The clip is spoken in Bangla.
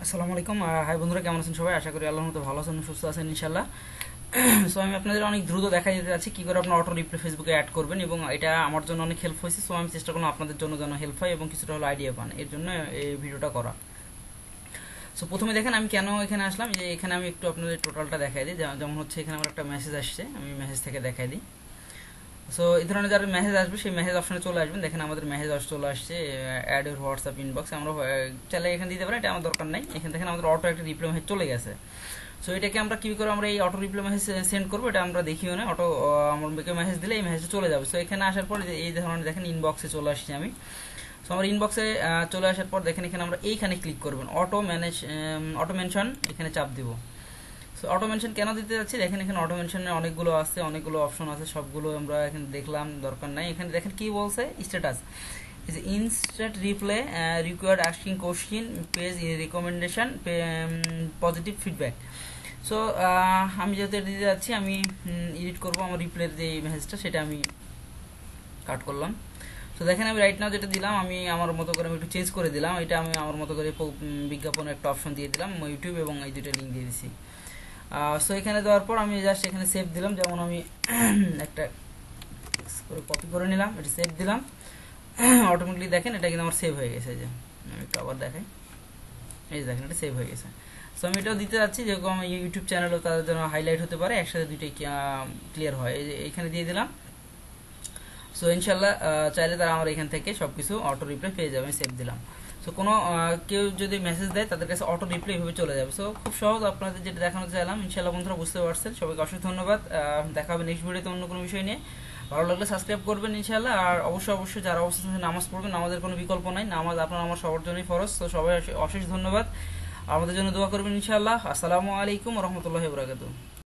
আসসালামু আলাইকুম। হাই বন্ধুরা, কেমন আছেন সবাই? আশা করি আল্লাহর মতো ভালো আছেন, সুস্থ আছেন ইনশাল্লাহ। সো আমি আপনাদের অনেক দ্রুত দেখা দিতে যাচ্ছি কী করে আপনার অটো রিপ্লে ফেসবুকে অ্যাড করবেন, এবং এটা আমার জন্য অনেক হেল্প হয়েছে। সো আমি চেষ্টা করলাম আপনাদের জন্য যেন হেল্প হয় এবং কিছুটা হলো আইডিয়া পান, এর জন্য এই ভিডিওটা করা। সো প্রথমে দেখেন আমি কেন এখানে আসলাম, যে এখানে আমি একটু আপনাদের টোটালটা দেখাই দিই। যেমন হচ্ছে এখানে আমার একটা মেসেজ আসছে, আমি মেসেজ থেকে দেখাই দিই। সো এই ধরনের যারা মেসেজ আসবে সেই মেসেজ অপশনে চলে আসবেন। দেখেন আমাদের মেসেজ চলে আসছে, অ্যাড ইউর হোয়াটসঅ্যাপ ইনবক্স। আমরা চাইলে এখানে দিতে পারি, এটা আমার দরকার নাই। এখানে দেখেন আমাদের অটো একটা রিপ্লাই মেসেজ চলে গেছে। সো এটাকে আমরা কী করে আমরা এই অটো রিপ্লাই মেসেজ সেন্ড করবো, এটা আমরা দেখিও না। আমাকে মেসেজ দিলে এই মেসেজে চলে যাবে। সো এখানে আসার পর এই ধরনের দেখেন ইনবক্সে চলে আসছি আমি। সো আমার ইনবক্সে চলে আসার পর দেখেন এখানে আমরা এইখানে ক্লিক করবেন, অটো মেনশন, এখানে চাপ দিব। সো অটো মেনশন কেন দিতে যাচ্ছি, দেখেন এখানে অটো মেনশনে অনেকগুলো আছে, অনেকগুলো অপশন আছে, সবগুলো আমরা এখানে দেখলাম, দরকার নাই। এখানে দেখেন কি বলছে, status is instant reply required asking question page recommendation positive feedback. So আমি যেহেতু এটা দিতে যাচ্ছি, আমি এডিট করবো আমার রিপ্লের যে মেসেজটা, সেটা আমি কাট করলাম। তো দেখেন আমি রাইট নাও যেটা দিলাম, আমি আমার মতো করে আমি একটু চেঞ্জ করে দিলাম। এটা আমি আমার মতো করে বিজ্ঞাপনের একটা অপশন দিয়ে দিলাম, ইউটিউব এবং এই দুটো লিঙ্ক দিয়ে দিছি। সো এখানে দেওয়ার পর আমি জাস্ট এখানে সেভ দিলাম। যেমন আমি একটা কপি করে নিলাম, এটা সেভ দিলাম। অটোমেটিকলি দেখেন এটা কিন্তু আমার সেভ হয়ে গেছে। যে আমি একটু আবার দেখাই, এই যে দেখেন এটা সেভ হয়ে গেছে। সো আমি এটাও দিতে যাচ্ছি, যেরকম আমার ইউটিউব চ্যানেলও তাদের জন্য হাইলাইট হতে পারে, একসাথে দুইটাই ক্লিয়ার হয়। এই যে এখানে দিয়ে দিলাম। সো ইনশাল্লাহ চাইলে তারা আমার এখান থেকে সব কিছু অটো রিপ্লাই পেয়ে যাবে। আমি সেভ দিলাম। সো কোনো কেউ যদি মেসেজ দেয় তাদের কাছে অটো রিপ্লাই এভাবে চলে যাবে। সো খুব সহজ, আপনাদের যেটা দেখানো চাইলাম। ইনশাল্লাহ বন্ধুরা বুঝতে পারছেন। সবাইকে অসংখ্য ধন্যবাদ। দেখা হবে নেক্সট ভিডিওতে অন্য কোনো বিষয় নিয়ে। ভালো লাগলে সাবস্ক্রাইব করবেন ইনশাল্লাহ। আর অবশ্যই যারা অবশ্যই নামাজ পড়বেন, নামাজের কোনো বিকল্প নাই, নামাজ আপনার আমার সবার জন্যই ফরজ। তো সবাই অশেষ ধন্যবাদ, আমাদের জন্য দোয়া করবেন ইনশাল্লাহ। আসসালামু আলাইকুম রহমতুল্লাহ বরাকাতুহু।